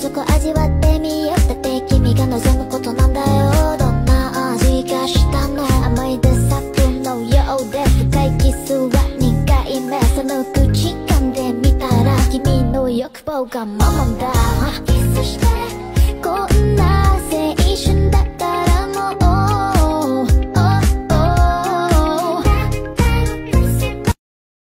そこ味わってみよう。だって君が望むことなんだよ。どんな味がしたの？甘いでサプのようで深いキスは苦い目。その口噛んでみたら君の欲望がママだ。キスして